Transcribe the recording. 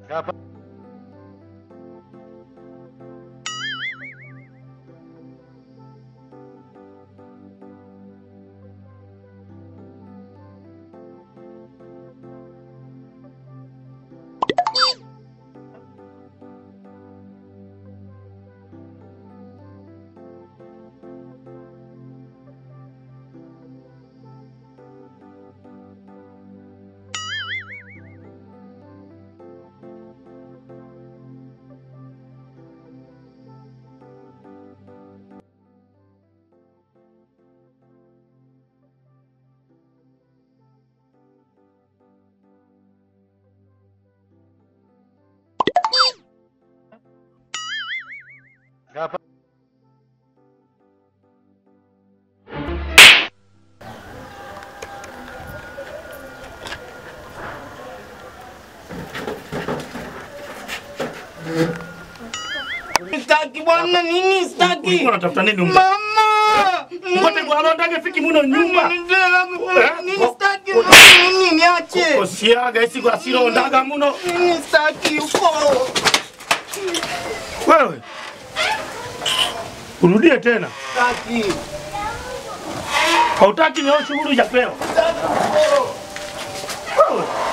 Hapa. Hapa. Staki bwana nini staki? Ulikuwa unatafuta nini mama? Ngote kwa alonda fiki muno nyumba. Nini staki nini niache? Osiaga isi kwa siro ndaga muno. Nini staki uko? Wewe. Urudie tena. Staki. Hautaki nioshe huru ya peo. Staki. Wewe.